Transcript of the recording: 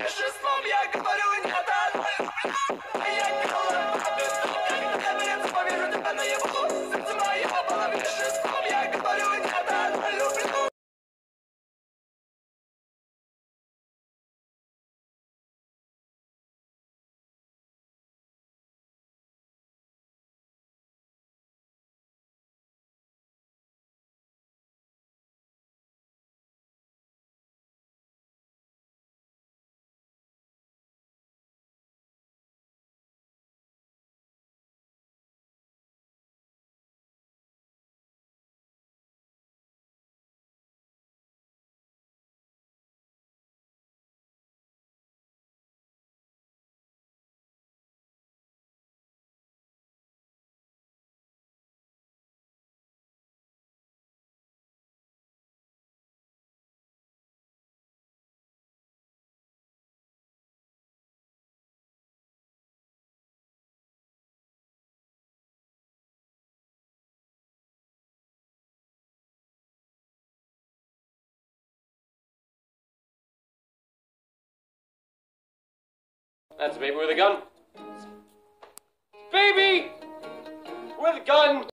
меньшинством, я говорю нет, а я голова когда верится, поверю тебя наяву. Сердце мое было меньшинством, я говорю нет, люблю. That's a baby with a gun. Baby with a gun!